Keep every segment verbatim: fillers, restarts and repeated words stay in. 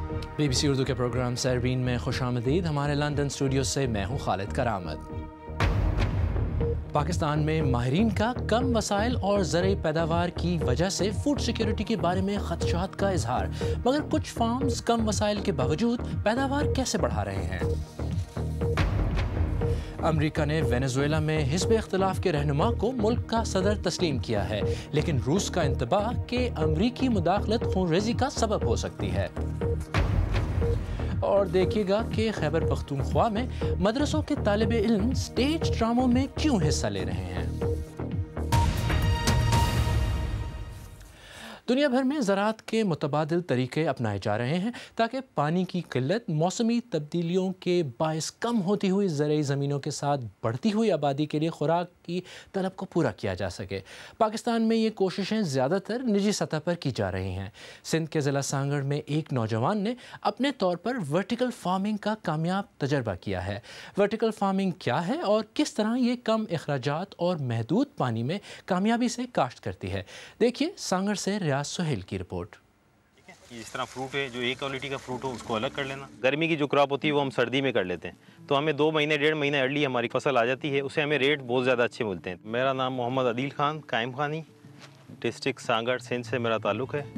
Be B C Urdu کے programme سیربین میں خوش آمدید. ہمارے لندن اسٹوڈیو سے میں ہوں خالد کرامت. پاکستان میں ماہرین کا کم وسائل اور زرعی پیداوار کی وجہ سے فوڈ سیکیورٹی کے بارے میں خدشات کا اظہار. مگر کچھ فارمز کم وسائل کے باوجود پیداوار کیسے بڑھا رہے ہیں؟ امریکہ نے وینزویلا میں حزب اختلاف کے رہنما کو ملک کا صدر تسلیم کیا ہے، لیکن روس کا انتباہ کہ امریکی مداخلت خونریزی کا سبب ہو سکتی ہے. اور دیکھیے گا کہ خیبر پختونخوا میں مدرسوں کے طالب علم سٹیج ڈراموں میں کیوں حصہ لے رہے ہیں. دنیا بھر میں زراعت کے متبادل طریقے اپنائے جا رہے ہیں تاکہ پانی کی قلت، موسمی تبدیلیوں کے باعث کم ہوتی ہوئی زرعی زمینوں کے ساتھ بڑھتی ہوئی آبادی کے لیے خوراک کی طلب کو پورا کیا جا سکے. پاکستان میں یہ کوششیں زیادہ تر نجی سطح پر کی جا رہی ہیں. سندھ کے ضلع سانگڑ میں ایک نوجوان نے اپنے طور پر ورٹیکل فارمنگ کا کامیاب تجربہ کیا ہے. ورٹیکل فارمنگ کیا ہے اور کس طرح یہ کم اخراجات اور محدود پانی میں کامیابی سے کاشت کرتی ہے، دیکھیے سانگڑ سے سہیل کی رپورٹ. اس طرح فروٹ ہے، جو ایک کوالٹی کا فروٹ ہو اس کو الگ کر لینا. گرمی کی جو کراپ ہوتی ہے وہ ہم سردی میں کر لیتے ہیں، تو ہمیں دو مہینے ڈیڑھ مہینے ارلی ہماری فصل آ جاتی ہے، اسے ہمیں ریٹ بہت زیادہ اچھے ملتے ہیں. میرا نام محمد عدیل خان قائم خانی، ڈسٹرکٹ سانگڑ سندھ سے میرا تعلق ہے.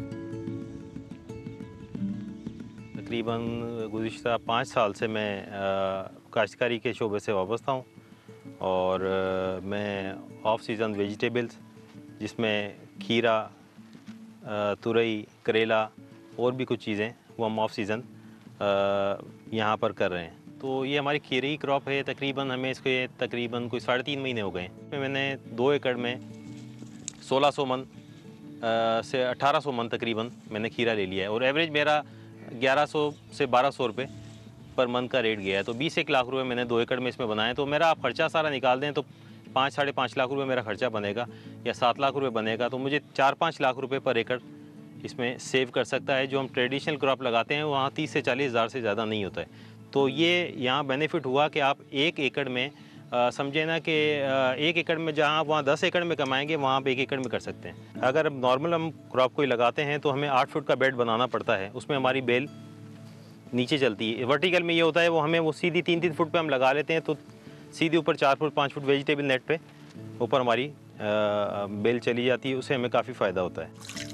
تقریباً گزشتہ پانچ سال سے میں کاشتکاری کے شعبے سے وابستہ ہوں، اور میں آف سیزن ویجیٹیبلز جس میں کھیرا، ترئی، کریلا اور بھی کچھ چیزیں وہ ہم آف سیزن یہاں پر کر رہے ہیں. تو یہ ہماری کھیرے کی کراپ ہے. تقریباً ہمیں اس کے تقریباً کوئی ساڑھے تین مہینے ہو گئے ہیں. میں نے دو ایکڑ میں سولہ سو من سے اٹھارہ سو من تقریباً میں نے کھیرا لے لیا ہے، اور ایوریج میرا گیارہ سو سے بارہ سو روپے پر من کا ریٹ گیا ہے. تو بیس ایک لاکھ روپے میں نے دو ایکڑ میں اس میں بنایا. تو میرا آپ خرچہ سارا نکال دیں تو پانچ ساڑھے پانچ لاکھ روپے میرا خرچہ بنے گا یا سات لاکھ روپے بنے گا. تو مجھے چار پانچ لاکھ روپے پر ایکڑ اس میں سیو کر سکتا ہے. جو ہم ٹریڈیشنل کراپ لگاتے ہیں وہاں تیس سے چالیس ہزار سے زیادہ نہیں ہوتا ہے. تو یہ یہاں بینیفٹ ہوا کہ آپ ایک ایکڑ میں سمجھے نا کہ ایک ایکڑ میں جہاں وہاں دس ایکڑ میں کمائیں گے وہاں پہ ایک ایکڑ میں کر سکتے ہیں. اگر نارمل ہم کراپ کوئی لگاتے ہیں تو ہمیں آٹھ فٹ کا بیڈ بنانا پڑتا ہے، اس میں ہماری بیل نیچے چلتی ہے. ورٹیکل میں یہ ہوتا ہے وہ ہمیں وہ سیدھی تین تین فٹ پہ ہم لگا لیتے ہیں، تو سیدھی اوپر چار فٹ پانچ فٹ ویجیٹیبل نیٹ پہ اوپر ہماری بیل چلی جاتی ہے. اسے ہمیں کافی فائدہ ہوتا ہے.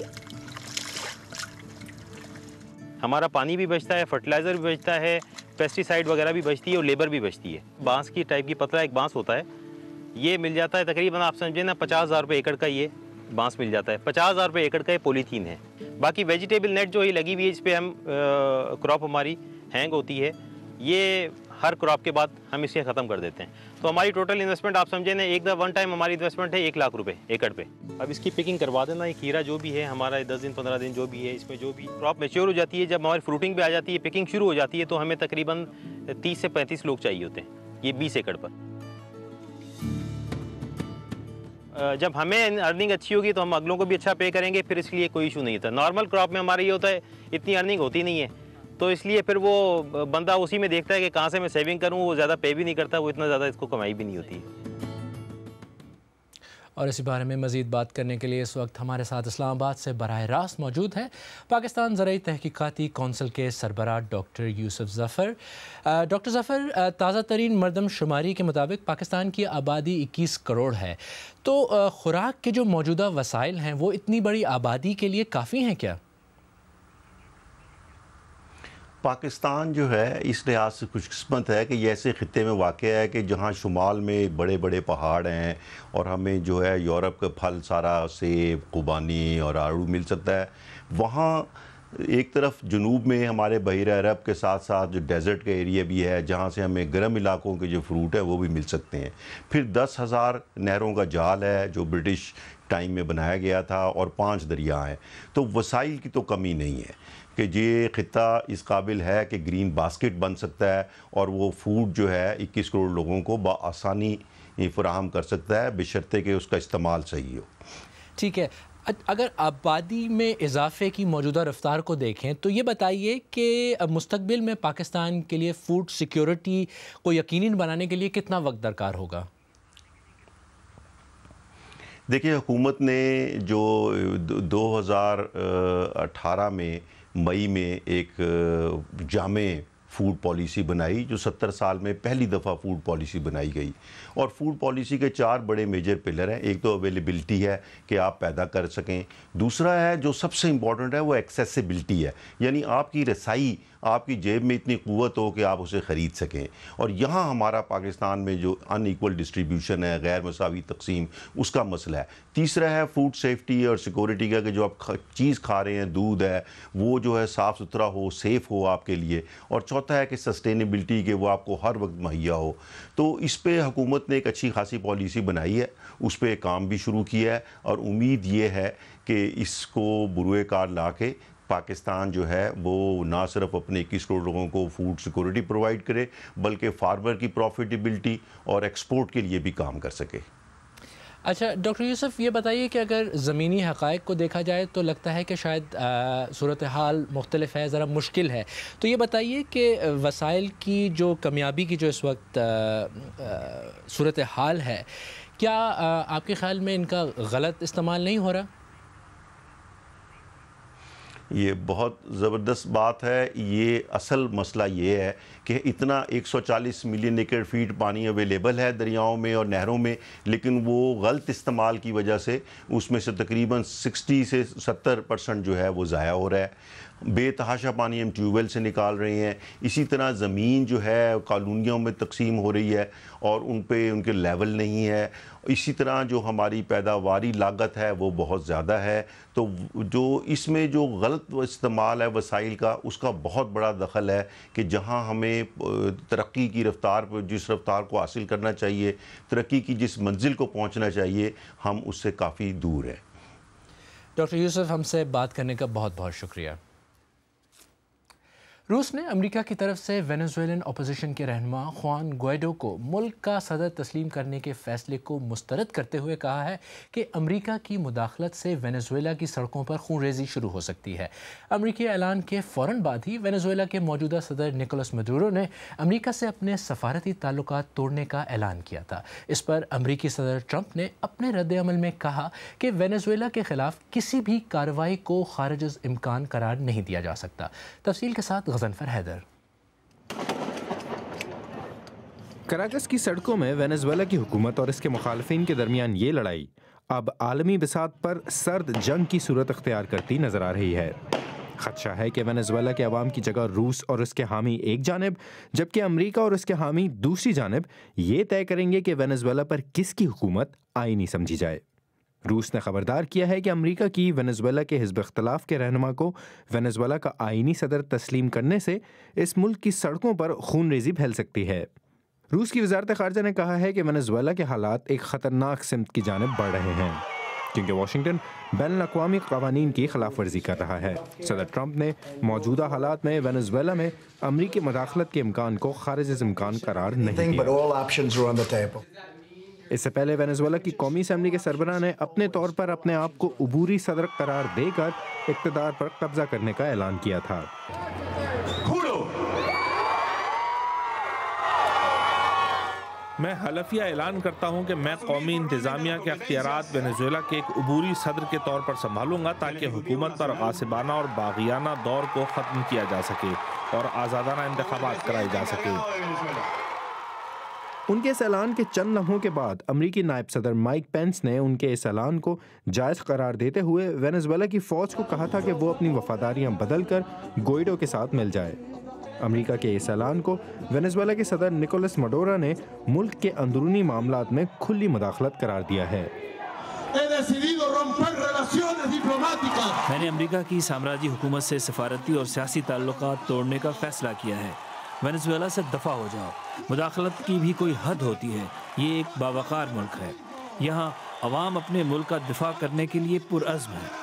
ہمارا پانی بھی بچتا ہے، فرٹیلائزر بھی بچتا ہے، پیسٹی سائڈ وغیرہ بھی بچتی ہے، اور لیبر بھی بچتی ہے. بانس کی ٹائپ کی پتلا ایک بانس ہوتا ہے، یہ مل جاتا ہے تقریباً آپ سمجھیں نا پچاس ہزار روپے ایکڑ کا یہ بانس مل جاتا ہے. پچاس ہزار روپے ایکڑ کا یہ پولیتھین ہے. باقی ویجیٹیبل نیٹ جو ہی لگی ہوئی ہے اس پہ ہم کراپ ہماری ہینگ ہوتی ہے، یہ ہر کراپ کے بعد ہم اسے ختم کر دیتے ہیں. تو ہماری ٹوٹل انویسٹمنٹ آپ سمجھیں نا ایک ون ٹائم ہماری انویسٹمنٹ ہے ایک لاکھ روپے ایکڑ پہ. اب اس کی پیکنگ کروا دینا. یہ کھیرا جو بھی ہے ہمارا دس دن پندرہ دن جو بھی ہے اس میں جو بھی کراپ میچور ہو جاتی ہے، جب ہماری فروٹنگ پہ آ جاتی ہے، پیکنگ شروع ہو جاتی ہے، تو ہمیں تقریباً تیس سے پینتیس لوگ چاہیے ہوتے ہیں یہ بیس ایکڑ پر. جب ہمیں ارننگ اچھی ہوگی تو ہم اگلوں کو بھی اچھا پے کریں گے، پھر اس لیے کوئی ایشو نہیں ہوتا. نارمل کراپ میں ہمارا یہ ہوتا ہے اتنی ارننگ ہوتی نہیں ہے، تو اس لیے پھر وہ بندہ اسی میں دیکھتا ہے کہ کہاں سے میں سیونگ کروں. وہ زیادہ پے بھی نہیں کرتا، وہ اتنا زیادہ اس کو کمائی بھی نہیں ہوتی ہے. اور اسی بارے میں مزید بات کرنے کے لیے اس وقت ہمارے ساتھ اسلام آباد سے براہ راست موجود ہے پاکستان زرعی تحقیقاتی کونسل کے سربراہ ڈاکٹر یوسف ظفر. ڈاکٹر ظفر، تازہ ترین مردم شماری کے مطابق پاکستان کی آبادی اکیس کروڑ ہے، تو خوراک کے جو موجودہ وسائل ہیں وہ اتنی بڑی آبادی کے لیے کافی ہیں کیا؟ پاکستان جو ہے اس لحاظ سے خوش قسمت ہے کہ یہ ایسے خطے میں واقع ہے کہ جہاں شمال میں بڑے بڑے پہاڑ ہیں اور ہمیں جو ہے یورپ کا پھل سارا سیب، خوبانی اور آڑو مل سکتا ہے. وہاں ایک طرف جنوب میں ہمارے بحیرہ عرب کے ساتھ ساتھ جو ڈیزرٹ کا ایریا بھی ہے جہاں سے ہمیں گرم علاقوں کے جو فروٹ ہے وہ بھی مل سکتے ہیں. پھر دس ہزار نہروں کا جال ہے جو برٹش ٹائم میں بنایا گیا تھا، اور پانچ دریا ہیں. تو وسائل کی تو کمی نہیں ہے کہ یہ خطہ اس قابل ہے کہ گرین باسکٹ بن سکتا ہے، اور وہ فوڈ جو ہے اکیس کروڑ لوگوں کو بآسانی فراہم کر سکتا ہے، بشرطے کہ اس کا استعمال صحیح ہو. ٹھیک ہے. اگر آبادی میں اضافے کی موجودہ رفتار کو دیکھیں تو یہ بتائیے کہ مستقبل میں پاکستان کے لیے فوڈ سیکیورٹی کو یقینی بنانے کے لیے کتنا وقت درکار ہوگا؟ دیکھیے، حکومت نے جو دو ہزار اٹھارہ میں मई में एक जामे फूड पॉलिसी बनाई जो सत्तर साल में पहली दफ़ा फूड पॉलिसी बनाई गई। और फूड पॉलिसी के चार बड़े मेजर पिलर हैं। एक तो अवेलेबिलिटी है कि आप पैदा कर सकें, दूसरा है जो सबसे इम्पॉर्टेंट है वो एक्सेसिबिलिटी है, यानी आपकी रसाई, आपकी जेब में इतनी क़ुव्वत हो कि आप उसे ख़रीद सकें। और यहाँ हमारा पाकिस्तान में जो अनइक्वल डिस्ट्रीब्यूशन है, गैर मसावी तकसीम, उसका मसला है। तीसरा है फूड सेफ्टी और सिक्योरिटी का, कि जो आप चीज़ खा रहे हैं, दूध है, वो जो है साफ़ सुथरा हो, सेफ़ हो आपके लिए। और चौथा है कि सस्टेनेबिलिटी, के वो आपको हर वक्त मुहैया हो। तो इस पे हुकूमत ने एक अच्छी खासी पॉलिसी बनाई है, उस पर काम भी शुरू किया है, और उम्मीद ये है कि इसको बुरुए कार ला के पाकिस्तान जो है वो ना सिर्फ अपने इक्कीस करोड़ लोगों को फूड सिक्योरिटी प्रोवाइड करे, बल्कि फार्मर की प्रॉफिटेबिलिटी और एक्सपोर्ट के लिए भी काम कर सके। अच्छा डॉक्टर यूसुफ, ये बताइए कि अगर ज़मीनी हक़ाइक़ को देखा जाए तो लगता है कि शायद सूरत हाल मुख्तलिफ है, ज़रा मुश्किल है। तो ये बताइए कि वसाइल की जो कामयाबी की जो इस वक्त सूरत हाल है, क्या आ, आपके ख़्याल में इनका गलत इस्तेमाल नहीं हो रहा? ये बहुत ज़बरदस्त बात है। ये असल मसला ये है कि इतना एक सौ चालीस मिलियन एकड़ फीट पानी अवेलेबल है दरियाओं में और नहरों में, लेकिन वो गलत इस्तेमाल की वजह से उसमें से तकरीबन साठ से सत्तर परसेंट जो है वो ज़ाया हो रहा है। बेतहाशा पानी हम ट्यूबवेल से निकाल रहे हैं। इसी तरह ज़मीन जो है कॉलोनियों में तकसीम हो रही है और उन पे उनके लेवल नहीं है। इसी तरह जो हमारी पैदावारी लागत है वो बहुत ज़्यादा है। तो जो इसमें जो गलत इस्तेमाल है वसाइल का, उसका बहुत बड़ा दखल है कि जहाँ हमें तरक्की की रफ्तार पर, जिस रफ्तार को हासिल करना चाहिए, तरक्की की जिस मंजिल को पहुँचना चाहिए, हम उससे काफ़ी दूर हैं। डॉक्टर यूसुफ, हमसे बात करने का बहुत बहुत शुक्रिया। रूस ने अमेरिका की तरफ से वेनेजुएलन अपोजिशन के रहनुमा खुआन ग्वाइडो को मुल्क का सदर तस्लीम करने के फ़ैसले को मुस्तरद करते हुए कहा है कि अमेरिका की मुदाखलत से वेनेजुएला की सड़कों पर खून रेजी शुरू हो सकती है। अमेरिकी ऐलान के फ़ौरन बाद ही वेनेजुएला के मौजूदा सदर निकोलस मडूरो ने अमेरिका से अपने सफारती ताल्लुकात तोड़ने का ऐलान किया था। इस पर अमेरिकी सदर ट्रंप ने अपने रद्द-ए-अमल में कहा कि वेनेजुएला के ख़िलाफ़ किसी भी कार्रवाई को खारिज इम्कान करार नहीं दिया जा सकता। तफसील के साथ हैदर। कराकस की सड़कों में वेनेजुएला की हुकूमत और इसके मुखालफिन के दरमियान ये लड़ाई अब आलमी बिसात पर सर्द जंग की सूरत अख्तियार करती नजर आ रही है। खदशा है कि वेनेजुएला के अवाम की जगह रूस और उसके हामी एक जानिब, जबकि अमेरिका और उसके हामी दूसरी जानिब ये तय करेंगे कि वेनेजुएला पर किसकी हुकूमत आईनी समझी जाए। रूस ने खबरदार किया है कि अमेरिका की वेनेजुएला के हिज़्ब इख्तिलाफ के रहनुमा को वेनेजुएला का आईनी सदर तस्लीम करने से इस मुल्क की सड़कों पर खून रेजी फैल सकती है। रूस की वज़ारत ख़ारजा ने कहा है कि वेनेजुएला के हालात एक ख़तरनाक सिमत की जानिब बढ़ रहे हैं, क्योंकि वाशिंगटन बैनुल अक़वामी क़वानीन की खिलाफ वर्जी कर रहा है। सदर ट्रंप ने मौजूदा हालात में वेनेजुएला में अमरीकी मुदाखलत के इम्कान को खारिज इम्कान करार नहीं दिया। इससे पहले वेनेजुएला की कौमी असम्बली के सरबराह ने अपने तौर पर अपने आप को उबूरी सदर करार देकर इक़्तिदार पर कब्जा करने का ऐलान किया था। मैं हलफिया ऐलान करता हूं कि मैं कौमी इंतजामिया के अख्तियारात वेनेजुएला के एक उबूरी सदर के तौर पर संभालूंगा, ताकि हुकूमत पर गासिबाना और बागियाना दौर को ख़त्म किया जा सके और आज़ादाना इंतखाबात कराए जा सके। उनके इस ऐलान के चंद लम्हों के बाद अमरीकी नायब सदर माइक पेंस ने उनके इस ऐलान को जायज़ करार देते हुए वेनेजुएला की फ़ौज को कहा था कि वो अपनी वफादारियां बदल कर ग्वाइडो के साथ मिल जाए। अमरीका के इस ऐलान को वेनेजुएला के सदर निकोलस मडोरो ने मुल्क के अंदरूनी मामलात में खुली मुदाखलत करार दिया है। मैंने अमरीका की साम्राज्य हुकूमत से सफारती और सियासी ताल्लुकात तोड़ने का फैसला किया है। वेनेजुएला से दफ़ा हो जाओ। मुदाखलत की भी कोई हद होती है। ये एक बावकार मुल्क है। यहाँ अवाम अपने मुल्क का दिफा करने के लिए पुरअज़्म है।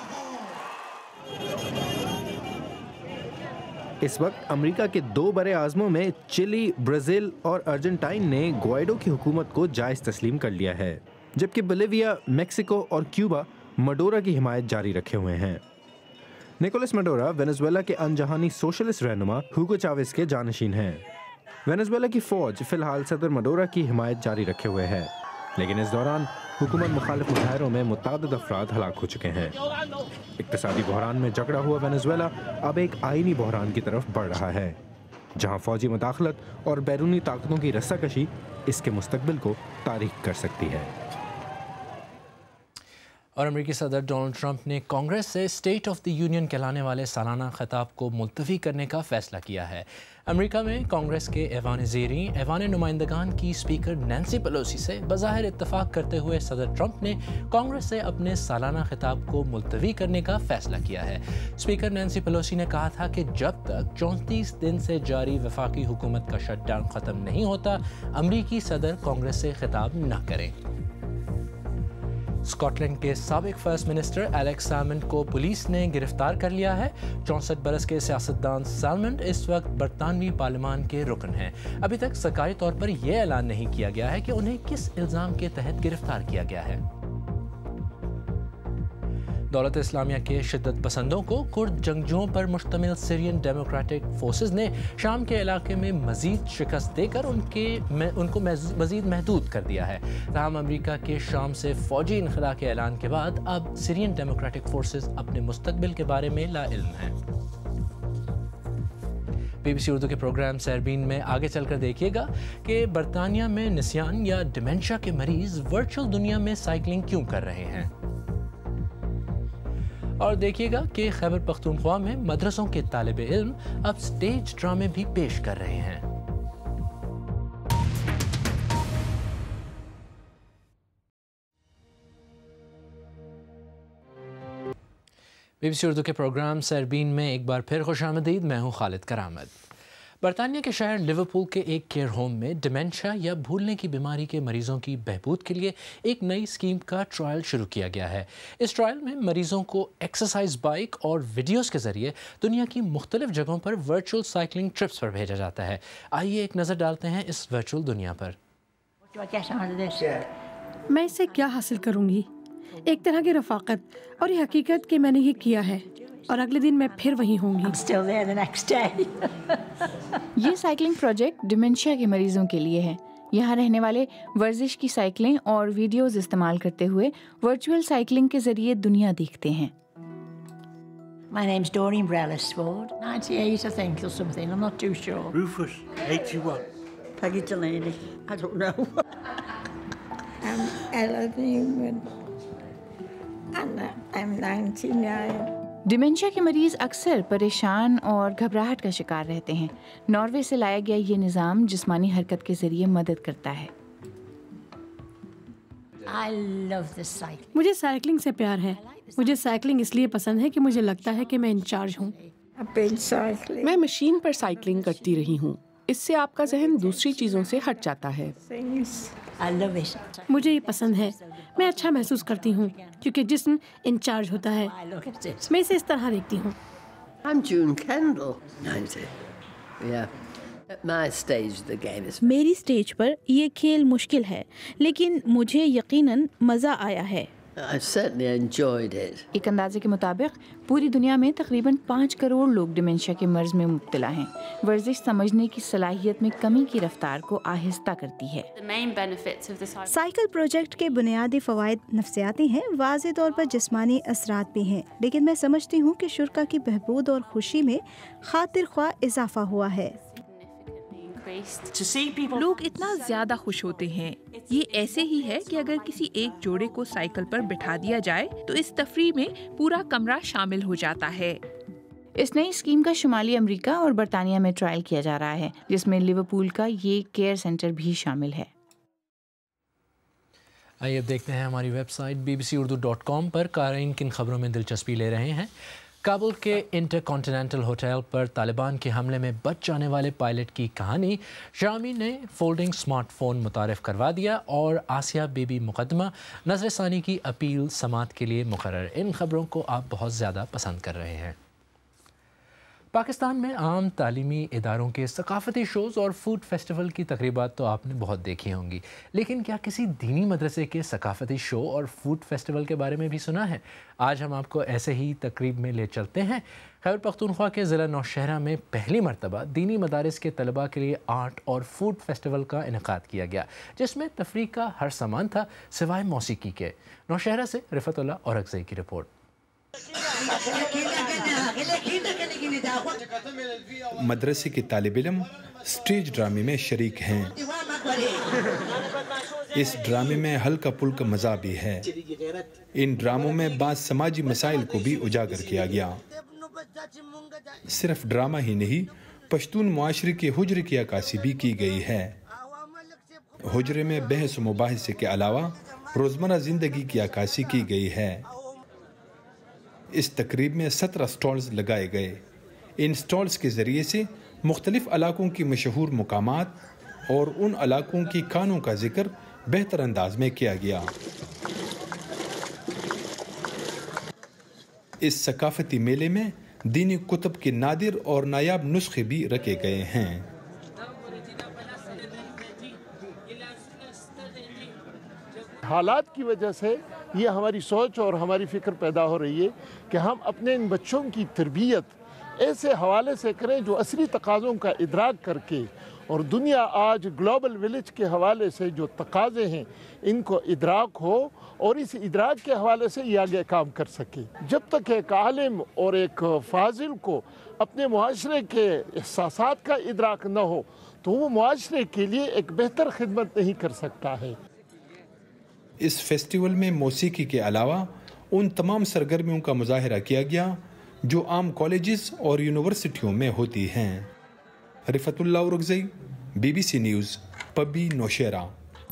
इस वक्त अमेरिका के दो बड़े आज़मों में चिली, ब्राज़ील और अर्जेंटाइन ने ग्वाइडो की हुकूमत को जायज़ तस्लीम कर लिया है, जबकि बोलिविया, मेक्सिको और क्यूबा मडोरो की हिमायत जारी रखे हुए हैं। निकोलस मडोरो वेनेजुएला के अनजहानी सोशलिस्ट रहनुमा हुगो चावेज के जानशीन हैं। वेनेजुएला की फ़ौज फ़िलहाल सदर मडोरो की हिमायत जारी रखे हुए है, लेकिन इस दौरान हुकूमत मुखालिफ मुजाहरों में मुतअद्दिद अफराद हलाक हो चुके हैं। इक्तिसादी बहरान में जकड़ा हुआ वेनेजुएला अब एक आईनी बहरान की तरफ बढ़ रहा है, जहाँ फौजी मुदाखलत और बैरूनी ताकतों की रस्साकशी इसके मुस्तकबिल को तारीख कर सकती है। और अमेरिकी सदर डोनाल्ड ट्रंप ने कांग्रेस से स्टेट ऑफ द यूनियन कहलाने वाले सालाना खिताब को मुलतवी करने का फैसला किया है। अमेरिका में कांग्रेस के ऐवान ज़ेरी ऐवान नुमाइंदगान की स्पीकर नैन्सी पेलोसी से बज़ाहिर इत्तफाक करते हुए सदर ट्रंप ने कांग्रेस से अपने सालाना खिताब को मुलतवी करने का फैसला किया है। स्पीकर नैन्सी पेलोसी ने कहा था कि जब तक चौंतीस दिन से जारी वफाकी हुकूमत का शटडाउन ख़त्म नहीं होता, अमरीकी सदर कांग्रेस से खिताब न करें। स्कॉटलैंड के साबिक फर्स्ट मिनिस्टर एलेक्स सालमंड को पुलिस ने गिरफ्तार कर लिया है। चौंसठ बरस के सियासतदान सालमंड इस वक्त बरतानवी पार्लियामान के रुकन हैं। अभी तक सरकारी तौर पर यह ऐलान नहीं किया गया है कि उन्हें किस इल्ज़ाम के तहत गिरफ्तार किया गया है। दौलत इस्लामिया के शिद्दत पसंदों को कुर्द जंगजुओं पर मुश्तमिल सीरियन डेमोक्रेटिक फोर्सेस ने शाम के इलाके में मजीद शिकस्त देकर उनके उनको मजीद महदूद कर दिया है। ताहम अमरीका के शाम से फौजी इनखला के ऐलान के बाद अब सीरियन डेमोक्रेटिक फोर्सेस अपने मुस्तकबिल के बारे में लाइल्म हैं। बीबीसी उर्दू के प्रोग्राम सैरबीन में आगे चलकर देखिएगा कि बरतानिया में निसियान या डिमेंशिया के मरीज वर्चुअल दुनिया में साइकिलिंग क्यों कर रहे हैं, और देखिएगा कि खैबर पख्तूनख्वा में मदरसों के तालिब इल्म अब स्टेज ड्रामे भी पेश कर रहे हैं। बीबीसी उर्दू के प्रोग्राम सैरबीन में एक बार फिर खुशामदीद। मैं हूं खालिद करामत। बरतानिया के शहर लिवरपूल के एक केयर होम में डिमेंशिया या भूलने की बीमारी के मरीजों की बहबूद के लिए एक नई स्कीम का ट्रायल शुरू किया गया है। इस ट्रायल में मरीजों को एक्सरसाइज बाइक और वीडियोस के जरिए दुनिया की मुख्तलिफ जगहों पर वर्चुअल साइकिलिंग ट्रिप्स पर भेजा जाता है। आइए एक नज़र डालते हैं इस वर्चुअल दुनिया पर। मैं इससे क्या हासिल करूंगी? एक तरह की रफाकत और ये हकीकत कि मैंने ये किया है और अगले दिन मैं फिर वहीं होंगी। ये साइकिलिंग प्रोजेक्ट डिमेंशिया के मरीजों के लिए है। यहाँ रहने वाले वर्जिश की साइकिलें और वीडियोस इस्तेमाल करते हुए वर्चुअल साइकिलिंग के जरिए दुनिया देखते हैं। My name's Doreen Brellisford. ninety-eight, I think, or something. I'm not too sure. Rufus, eighty-one. Peggy Delaney. I don't know. I'm Ella Newman. And I'm ninety-nine. Dementia के मरीज अक्सर परेशान और घबराहट का शिकार रहते हैं। नॉर्वे से लाया गया ये निज़ाम जिस्मानी हरकत के जरिए मदद करता है। I love the cycling. मुझे साइकिलिंग से प्यार है। मुझे साइकिलिंग इसलिए पसंद है कि मुझे लगता है कि मैं इंचार्ज हूँ। मैं मशीन पर साइकिलिंग करती रही हूँ। इससे आपका जहन दूसरी चीज़ों से हट जाता है। I love it. मुझे ये पसंद है। मैं अच्छा महसूस करती हूँ क्योंकि जिस्म इंचार्ज होता है। मैं इसे इस तरह देखती हूँ। I'm June Kendall. ninety. Yeah. At my stage the game is. मेरी स्टेज पर ये खेल मुश्किल है, लेकिन मुझे यकीनन मज़ा आया है। I certainly enjoyed it. एक अंदाजे के मुताबिक पूरी दुनिया में तकरीबन पाँच करोड़ लोग डिमेंशिया के मर्ज में मुब्तला हैं। वर्जिश समझने की सलाहियत में कमी की रफ्तार को आहिस्ता करती है। साइकिल प्रोजेक्ट के बुनियादी फ़वाइद नफ्सियाती हैं, वाज़े तौर पर जिस्मानी असरात भी हैं, लेकिन मैं समझती हूँ कि शुरा की बहबूद और खुशी में खातिर ख्वाह इजाफा हुआ है। लोग इतना ज्यादा खुश होते हैं। ये ऐसे ही है कि अगर किसी एक जोड़े को साइकिल पर बिठा दिया जाए तो इस तफरीह में पूरा कमरा शामिल हो जाता है। इस नई स्कीम का शुमाली अमेरिका और बरतानिया में ट्रायल किया जा रहा है, जिसमें लिवरपूल का ये केयर सेंटर भी शामिल है। आइए अब देखते हैं हमारी website B B C Urdu dot com पर कारीन किन खबरों में दिलचस्पी ले रहे हैं। काबुल के इंटरकॉन्टिनेंटल होटल पर तालिबान के हमले में बच जाने वाले पायलट की कहानी शामी ने फोल्डिंग स्मार्टफोन मुतारिफ करवा दिया और आसिया बीबी मुकदमा नजरसानी की अपील समात के लिए मुकर्रर। इन खबरों को आप बहुत ज़्यादा पसंद कर रहे हैं। پاکستان میں عام تعلیمی اداروں کے ثقافتی شوز اور فوڈ فیسٹیول کی تقریبات تو آپ نے بہت دیکھی ہوں گی، لیکن کیا کسی دینی مدرسے کے ثقافتی شو اور فوڈ فیسٹیول کے بارے میں بھی سنا ہے؟ آج ہم آپ کو ایسے ہی تقریب میں لے چلتے ہیں۔ خیبر پختونخوا کے ضلع نوشہرہ میں پہلی مرتبہ دینی مدارس کے طلباء کے لیے آرٹ اور فوڈ فیسٹیول کا انعقاد کیا گیا، جس میں تفریح کا ہر سامان تھا سوائے موسیقی کے۔ نوشہرہ سے رفعت اللہ اورکزئی کی رپورٹ۔ مدرسے کے طالب علم سٹیج ڈرامے میں شریک ہیں۔ اس ڈرامے میں ہلکا پھلکا مزہ بھی ہے۔ ان ڈراموں میں بعض سماجی مسائل کو بھی اجاگر کیا گیا۔ صرف ڈرامہ ہی نہیں، پشتون معاشرے کے حجرے کی عکاسی بھی کی گئی ہے۔ حجرے میں بحث و مباحثے کے علاوہ روزمرہ زندگی کی عکاسی کی گئی ہے۔ اس تقریب میں سترہ سٹالز لگائے گئے۔ ان سٹالز کے ذریعے سے مختلف علاقوں کی مشہور مقامات اور ان علاقوں کی کھانوں کا ذکر بہتر انداز میں کیا گیا۔ اس ثقافتی میلے میں دینی کتب کے نادر اور نایاب نسخے بھی رکھے گئے ہیں۔ حالات کی وجہ سے یہ ہماری سوچ اور ہماری فکر پیدا ہو رہی ہے کہ ہم اپنے ان بچوں کی تربیت ایسے حوالے سے کریں جو عصری تقاضوں کا ادراک کر کے، اور دنیا آج گلوبل ولیج کے حوالے سے جو تقاضے ہیں ان کو ادراک ہو اور اس ادراک کے حوالے سے یہ آگے کام کر سکے۔ جب تک ایک عالم اور ایک فاضل کو اپنے معاشرے کے احساسات کا ادراک نہ ہو تو وہ معاشرے کے لیے ایک بہتر خدمت نہیں کر سکتا ہے۔ اس فیسٹیول میں موسیقی کے علاوہ ان تمام سرگرمیوں کا مظاہرہ کیا گیا جو عام کالجز اور یونیورسٹیوں میں ہوتی ہیں۔ Rifatullah Orakzai, B B C news, Pabbi, Nowshera.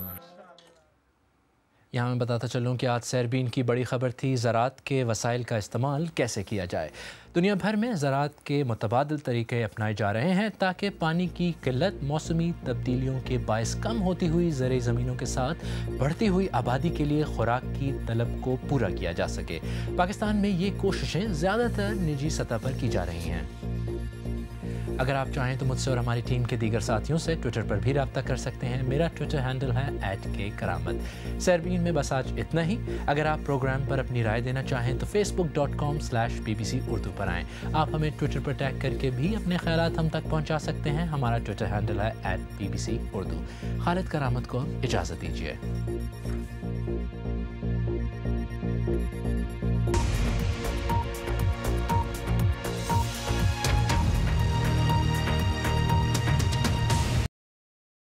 یہاں میں بتاتا چلوں کہ آج سیربین کی بڑی خبر تھی زراعت کے وسائل کا استعمال کیسے کیا جائے۔ دنیا بھر میں زراعت کے متبادل طریقے اپنائے جا رہے ہیں تاکہ پانی کی قلت موسمی تبدیلیوں کے باعث کم ہوتی ہوئی زرعی زمینوں کے ساتھ بڑھتی ہوئی آبادی کے لیے خوراک کی طلب کو پورا کیا جا سکے۔ پاکستان میں یہ کوششیں زیادہ تر نجی سطح پر کی جا رہی ہیں۔ اگر آپ چاہیں تو مجھ سے اور ہماری ٹیم کے دیگر ساتھیوں سے ٹویٹر پر بھی رابطہ کر سکتے ہیں۔ میرا ٹویٹر ہینڈل ہے ایٹ کے کرامت۔ سیربین میں بس آج اتنا ہی۔ اگر آپ پروگرام پر اپنی رائے دینا چاہیں تو Facebook dot com slash B B C Urdu پر آئیں۔ آپ ہمیں ٹویٹر پر ٹیگ کر کے بھی اپنے خیالات ہم تک پہنچا سکتے ہیں۔ ہمارا ٹویٹر ہینڈل ہے at B B C Urdu. Khalid Karamat کو اجازت دیجیے۔